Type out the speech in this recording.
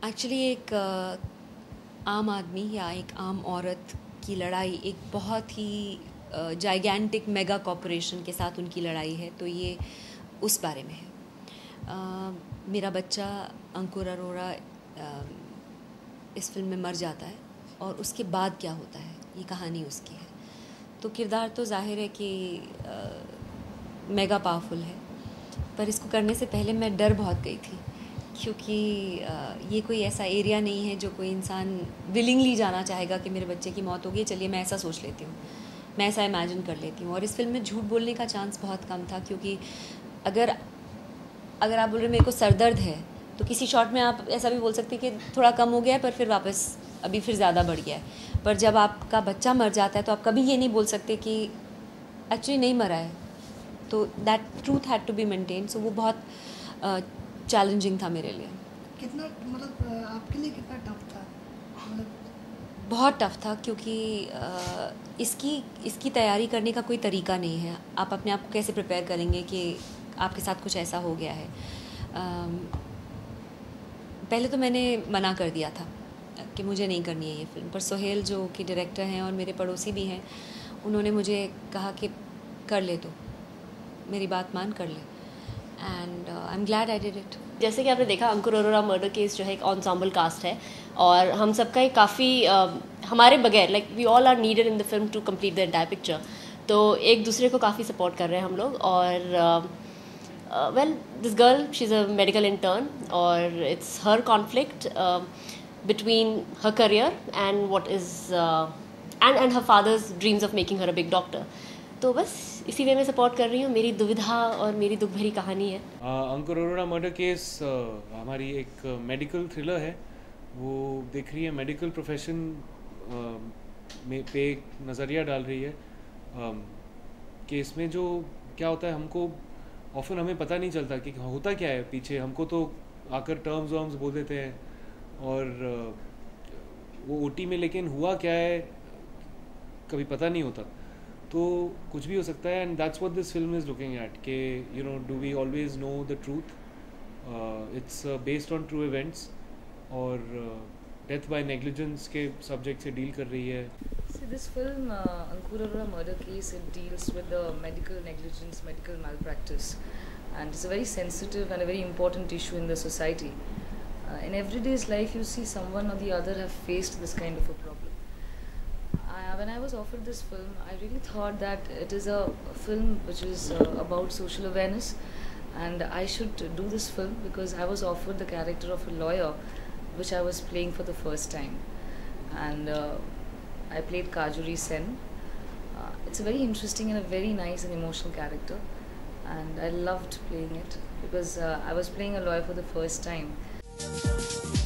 Actually एक आम आदमी या एक आम औरत की लड़ाई एक बहुत ही जाइगैंटिक मेगा कॉरपोरेशन के साथ उनकी लड़ाई है, तो ये उस बारे में है। मेरा बच्चा अंकुर अरोड़ा इस फिल्म में मर जाता है और उसके बाद क्या होता है, ये कहानी उसकी है। तो किरदार तो जाहिर है कि मेगा पावरफुल है, पर इसको करने से पहले मैं डर बहुत गई थी, क्योंकि ये कोई ऐसा एरिया नहीं है जो कोई इंसान विलिंगली जाना चाहेगा कि मेरे बच्चे की मौत होगी, चलिए मैं ऐसा सोच लेती हूँ, मैं ऐसा इमेजिन कर लेती हूँ। और इस फिल्म में झूठ बोलने का चांस बहुत कम था, क्योंकि अगर आप बोल रहे मेरे को सरदर्द है, तो किसी शॉट में आप ऐसा भी बोल सकते हैं कि थोड़ा कम हो गया है पर फिर वापस अभी फिर ज़्यादा बढ़ गया है। पर जब आपका बच्चा मर जाता है तो आप कभी ये नहीं बोल सकते कि एक्चुअली नहीं मरा है। तो that truth had to be maintain. So वो बहुत चैलेंजिंग था मेरे लिए। कितना मतलब आपके लिए कितना टफ था? बहुत टफ था, क्योंकि इसकी तैयारी करने का कोई तरीका नहीं है। आप अपने आप को कैसे प्रिपेयर करेंगे कि आपके साथ कुछ ऐसा हो गया है। पहले तो मैंने मना कर दिया था कि मुझे नहीं करनी है ये फिल्म, पर सोहेल जो कि डायरेक्टर हैं और मेरे पड़ोसी भी हैं, उन्होंने मुझे कहा कि कर ले, तो मेरी बात मान कर ले, and I am glad I did it. जैसे कि आपने देखा, अंकुर अरोड़ा मर्डर केस जो है एक एंसेम्बल कास्ट है और हम सबका एक काफ़ी हमारे बगैर like we all are needed in the film to complete the entire picture. तो एक दूसरे को काफ़ी सपोर्ट कर रहे हैं हम लोग। और well, this girl she is a medical intern और it's her conflict between her career and what is and her father's dreams of making her a big doctor. तो बस इसी वे में सपोर्ट कर रही हूँ। मेरी दुविधा और मेरी दुख भरी कहानी है। अंकुर अरोड़ा मर्डर केस हमारी एक मेडिकल थ्रिलर है। वो देख रही है मेडिकल प्रोफेशन में पे एक नज़रिया डाल रही है। केस में जो क्या होता है, हमको ऑफन हमें पता नहीं चलता कि होता क्या है पीछे। हमको तो आकर टर्म्स वर्म्स बोल देते हैं और वो ओटी में लेकिन हुआ क्या है कभी पता नहीं होता। तो कुछ भी हो सकता है, and that's what this film is looking at के you know do we always know the truth. It's based on true events और डेथ बाय नेग्लिजेंस के सब्जेक्ट से डील कर रही है। See, this film, Ankur Arora murder case, it deals with the medical negligence, medical malpractice, and it's a very sensitive and a very important issue in the society. In everyday's life, you see someone or the other have faced this kind of a problem. When I was offered this film, I really thought that it is a film which is about social awareness, and I should do this film because I was offered the character of a lawyer, which I was playing for the first time, and I played Kajuri Sen. It's a very interesting and a very nice and emotional character, and I loved playing it because I was playing a lawyer for the first time.